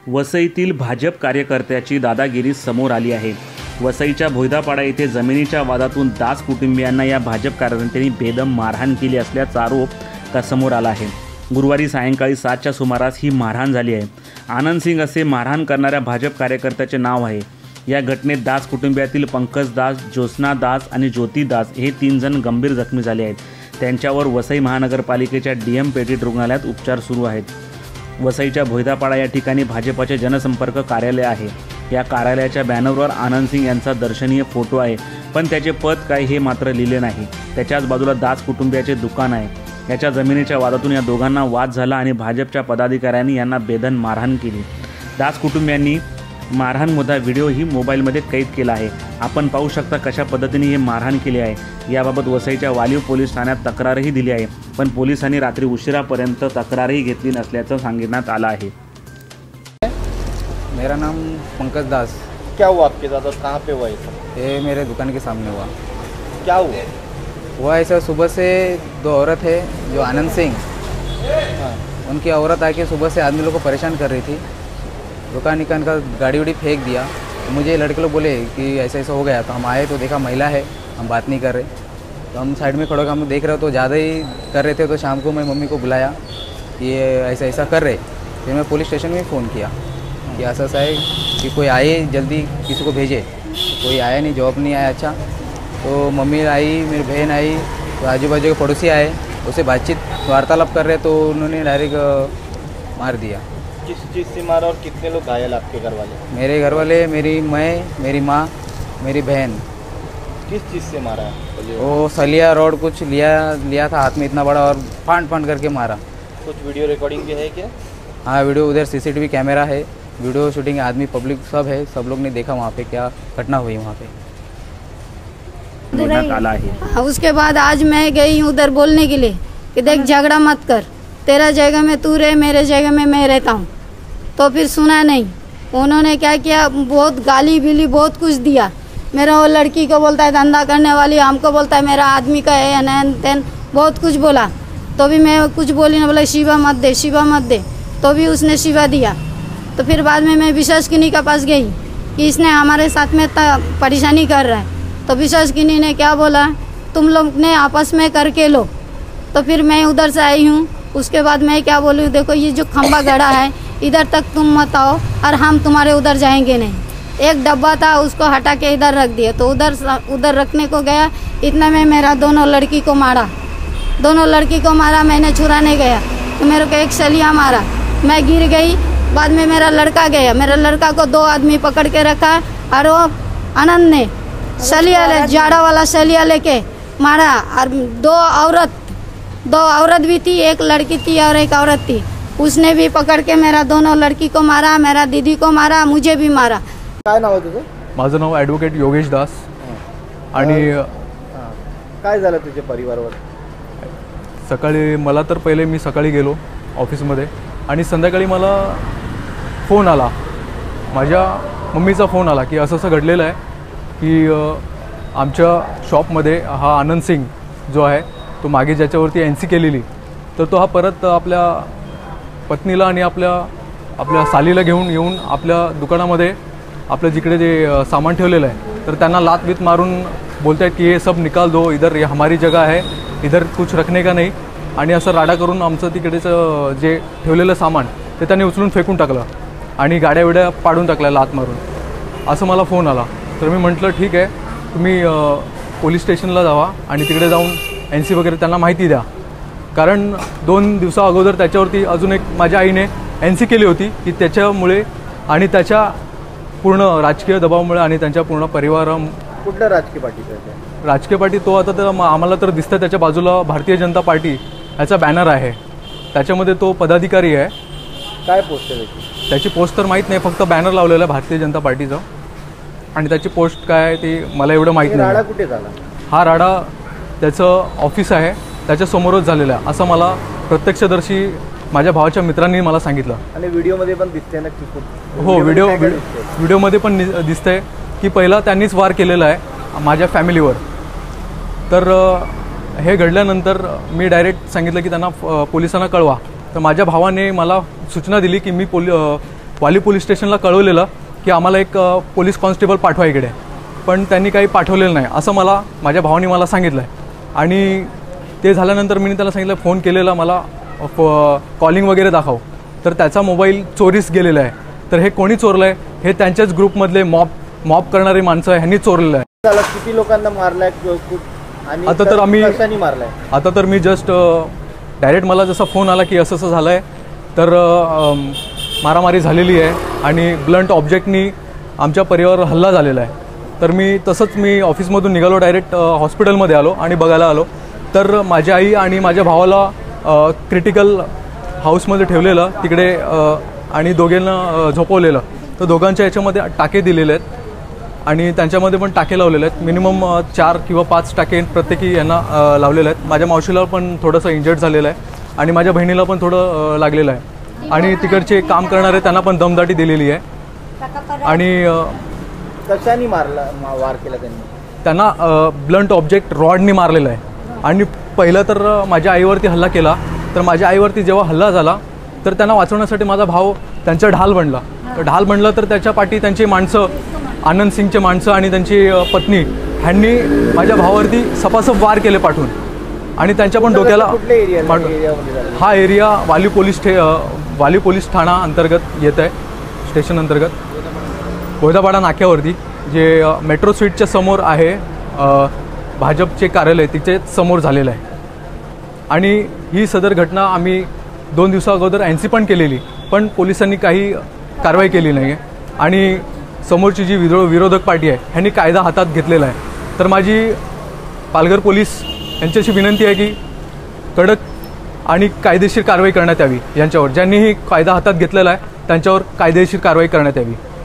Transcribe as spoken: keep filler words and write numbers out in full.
वसईतील भाजप कार्यकर्त्याची दादागिरी समोर आली आहे। वसईच्या भोयदापाडा येथे जमिनीच्या वादातून दास कुटुंबियांना या भाजप कार्यकर्त्यांनी बेदम मारहाण केली असल्याचा आरोप का समोर आला आहे। गुरुवारी सायंकाळी सातच्या सुमारास ही मारहाण झाली आहे। आनंद सिंग असे मारहाण करणाऱ्या भाजप कार्यकर्त्याचे नाव आहे। या घटनेत दास कुटुंबियातील पंकज दास, ज्योत्स्ना दास आणि ज्योती दास हे तीन जण गंभीर जखमी झाले आहेत। त्यांच्यावर वसई महानगरपालिकेच्या डी एम पेटीट रुग्णालयात उपचार सुरू आहेत। वसईच्या भोयदापाडा या ठिकाणी भाजपाचे जनसंपर्क कार्यालय आहे। या कार्यालयाच्या बॅनरवर आनंद सिंग यांचा दर्शनीय फोटो आहे, पण त्याचे पद काय हे मात्र लिहिले नाही। त्याच्याच बाजूला दास कुटुंबियाचे दुकान आहे। याच्या जमिनीच्या वादातून या दोघांना वाद झाला आणि भाजपच्या पदाधिकाऱ्यांनी यांना बेदम मारहाण केली। दास कुटुंबियांनी मारहाण मोठा व्हिडिओही मोबाईलमध्ये कैद केला आहे। आपण पाहू शकता कशा पद्धतीने हे मारहाण केले आहे। याबाबत वसईच्या वालीव पोलीस ठाण्यात तक्रारही दिली आहे, पण पोलिसांनी रात्री उशिरापर्यंत तक्रारही घेतली नसल्याचं सांगण्यात आलं आहे। मेरा नाम पंकज दास। क्या हुआ आपके साथ और कहाँ पे हुआ ये? ये मेरे दुकान के सामने हुआ। क्या हुआ? हुआ ऐसा, सुबह से दो औरत है जो आनंद सिंह, हाँ। उनकी औरत आके सुबह से आदमी लोग को परेशान कर रही थी। दुकान निकान का गाड़ी उड़ी फेंक दिया। तो मुझे लड़के लोग बोले कि ऐसा ऐसा हो गया, तो हम आए तो देखा महिला है, हम बात नहीं कर रहे। तो हम साइड में खड़े होकर हम देख रहे तो ज़्यादा ही कर रहे थे। तो शाम को मैं मम्मी को बुलाया कि ये ऐसा ऐसा कर रहे। फिर मैं पुलिस स्टेशन में फ़ोन किया कि ऐसा ऐसा है कि कोई आए, जल्दी किसी को भेजे। तो कोई आया नहीं, जॉब नहीं आया। अच्छा, तो मम्मी आई, मेरी बहन आई, तो आजू बाजू के पड़ोसी आए, उससे बातचीत वार्तालाप कर रहे तो उन्होंने डायरेक्ट मार दिया। किस चीज़ से मारा और कितने लोग घायल आपके घर वाले? मेरे घर वाले, मेरी मैं, मेरी माँ, मेरी बहन। किस चीज़ से मारा है? वो सलिया रोड कुछ लिया लिया था हाथ में इतना बड़ा और फांड फांड करके मारा। कुछ वीडियो रिकॉर्डिंग भी है क्या? हाँ, वीडियो उधर सीसीटीवी कैमरा है, वीडियो शूटिंग, आदमी पब्लिक सब है, सब लोग ने देखा वहाँ पे क्या घटना हुई वहाँ पे। उसके बाद आज मैं गई हूँ उधर बोलने के लिए कि देख झगड़ा मत कर, तेरा जगह में तू रहे, मेरे जगह में मैं रहता हूँ। तो फिर सुना नहीं, उन्होंने क्या किया, बहुत गाली बिली बहुत कुछ दिया। मेरा वो लड़की को बोलता है धंधा करने वाली, हमको बोलता है मेरा आदमी का है, नैन तैन बहुत कुछ बोला। तो भी मैं कुछ बोली ना, बोला शिवा मत दे, शिवा मत दे, तो भी उसने शिवा दिया। तो फिर बाद में मैं विश्वासकिनी के पास गई कि इसने हमारे साथ में परेशानी कर रहा है। तो विश्वासकिनी ने क्या बोला, तुम लोग ने आपस में करके लो। तो फिर मैं उधर से आई हूँ। उसके बाद मैं क्या बोली, देखो ये जो खंबा गड़ा है इधर तक तुम मत आओ और हम तुम्हारे उधर जाएंगे नहीं। एक डब्बा था उसको हटा के इधर रख दिया। तो उधर उधर रखने को गया, इतना में मेरा दोनों लड़की को मारा। दोनों लड़की को मारा, मैंने छुड़ाने गया तो मेरे को एक सलिया मारा, मैं गिर गई। बाद में मेरा लड़का गया, मेरा लड़का को दो आदमी पकड़ के रखा और वो आनंद ने सलिया ले जाड़ा वाला सलिया लेके मारा। और दो औरत दो औरत भी थी, एक लड़की थी और एक औरत थी, उसने भी पकड़ के मेरा दोनों लड़की को मारा, मेरा दीदी को मारा, मुझे भी मारा। काय नाव आहे तुझं? माझं नाव ॲडव्होकेट योगेश दास। आणि काय झालं तुझ्या परिवारावर? सकाळी मला तर पहिले मी सकाळी गेलो ऑफिसमध्ये आणि संध्याकाळी मला फोन आला, माझ्या मम्मीचा फोन आला की असं असं घडलेलं आहे की आमच्या शॉपमध्ये हा आनंद सिंग जो आहे तो मागे ज्याच्यावरती एन सी केलेली, तर तो हा परत आपल्या पत्नीला आणि आपल्या आपल्या सालीला घेऊन येऊन आपल्या दुकानामध्ये आपलं जिकडे जे सामान ठेवलेलं आहे तर त्यांना लात बीत मारून बोलत आहेत की ये सब निकाल दो, इधर ये हमारी जगह है, इधर कुछ रखने का नहीं। आणि असं राडा करून आमचं तिकडेचं जे ठेवलेलं सामान ते त्यांनी उचलून फेकून टाकलं आणि गाड्या विड्या पाडून टाकल्या लात मारून, असं मला फोन आला। तर मी म्हटलं ठीक आहे, तुम्ही पोलीस स्टेशनला जावा आणि तिकडे जाऊन एन सी वगैरे त्यांना माहिती द्या। कारण दोन दिवसा अगोदर त्याच्यावरती अजून एक माझ्या आईने एन सी केली होती की त्याच्यामुळे आणि त्याच्या पूर्ण राजकीय दबावामुळे आणि त्यांच्या पूर्ण परिवारा कुठल्या राजकीय पार्टीचा? राजकीय पार्टी तो आता तर आम्हाला तर दिसतं त्याच्या बाजूला भारतीय जनता पार्टी याचा बॅनर आहे, त्याच्यामध्ये तो पदाधिकारी आहे। काय पोस्ट आहे त्याची? त्याची पोस्ट तर माहीत नाही, फक्त बॅनर लावलेलं आहे भारतीय जनता पार्टीचं आणि त्याची पोस्ट काय आहे ती मला एवढं माहीत नाही। राडा कुठे झाला? हा राडा त्याचं ऑफिस आहे त्याच्यासमोरच झालेलं आहे असं मला प्रत्यक्षदर्शी माझ्या भावाच्या मित्रांनी मला सांगितलं। आणि व्हिडिओमध्ये पण दिसते ना की हो, व्हिडिओ व्हिडिओमध्ये पण दिसतंय की पहिला त्यांनीच वार केलेला आहे माझ्या फॅमिलीवर। तर हे घडल्यानंतर मी डायरेक्ट सांगितलं की त्यांना पोलिसांना कळवा। तर माझ्या भावाने मला सूचना दिली की मी पोलि वाली पोलीस स्टेशनला कळवलेलं की आम्हाला एक अ, पोलीस कॉन्स्टेबल पाठवा इकडे, पण त्यांनी काही पाठवलेलं नाही असं मला माझ्या भावाने मला सांगितलं आहे. आणि ते झाल्यानंतर मी त्याला सांगितलं, फोन केलेला मला कॉलिंग वगैरे दाखव, तर त्याचा मोबाईल चोरीस गेलेला आहे. तर हे कोणी चोरलं आहे? हे त्यांच्याच ग्रुपमधले मॉब मॉब करणारी माणसं आहे, ह्यांनी चोरलेलं आहे. त्याला किती लोकांना मारलाय आणि आता तर आम्ही कशाने मारलाय? आता तर मी जस्ट डायरेक्ट मला जसा फोन आला की असं असं झालं आहे, तर अम, मारामारी झालेली आहे आणि ब्लंट ऑब्जेक्टनी आमच्या परिवारावर हल्ला झालेला आहे. तर मी तसंच मी ऑफिसमधून निघालो, डायरेक्ट हॉस्पिटलमध्ये आलो आणि बघायला आलो. तर माझी आई आणि माझ्या भावाला क्रिटिकल हाऊसमध्ये ठेवलेलं तिकडे आणि दोघांना झोपवलेलं. तर दोघांच्या याच्यामध्ये टाके दिलेले आहेत आणि त्यांच्यामध्ये पण टाके लावलेले आहेत. मिनिमम चार किंवा पाच टाके प्रत्येकी यांना लावलेले आहेत. माझ्या मावशीला पण थोडंसं इंजर्ड झालेलं आहे आणि माझ्या बहिणीला पण थोडं लागलेलं आहे. आणि तिकडचे काम करणारे त्यांना पण दमदाटी दिलेली आहे. आणि कशाने मारला वार केला त्यांनी? त्यांना ब्लंट ऑब्जेक्ट रॉडनी मारलेलं आहे. आणि पहिलं तर माझ्या आईवरती हल्ला केला, तर माझ्या आईवरती जेव्हा हल्ला झाला तर त्यांना वाचवण्यासाठी माझा भाव त्यांचा ढाल बनला. तर ढाल बनला तर त्याच्या पाठी त्यांची माणसं, आनंद सिंगचे माणसं आणि त्यांची पत्नी ह्यांनी माझ्या भावावरती सपासप वार केले पाठवून. आणि त्यांच्या पण डोक्याला हा एरिया वाली पोलीस ठे वाली पोलीस ठाणा अंतर्गत येत आहे, स्टेशन अंतर्गत भोयदापाडा नाक्यावरती, जे मेट्रो स्वीटच्या समोर आहे, भाजपचे कार्यालय तिथे समोर झालेलं आहे. आणि ही सदर घटना आम्ही दोन दिवसा अगोदर एन सी पण केलेली, पण पोलिसांनी काही कारवाई केली नाही आहे. आणि समोरची जी विरो विरोधक पार्टी आहे ह्यांनी कायदा हातात घेतलेला आहे. तर माझी पालघर पोलीस यांच्याशी विनंती आहे की कडक आणि कायदेशीर कारवाई करण्यात यावी. यांच्यावर ज्यांनी ही कायदा हातात घेतलेला आहे त्यांच्यावर कायदेशीर कारवाई करण्यात यावी.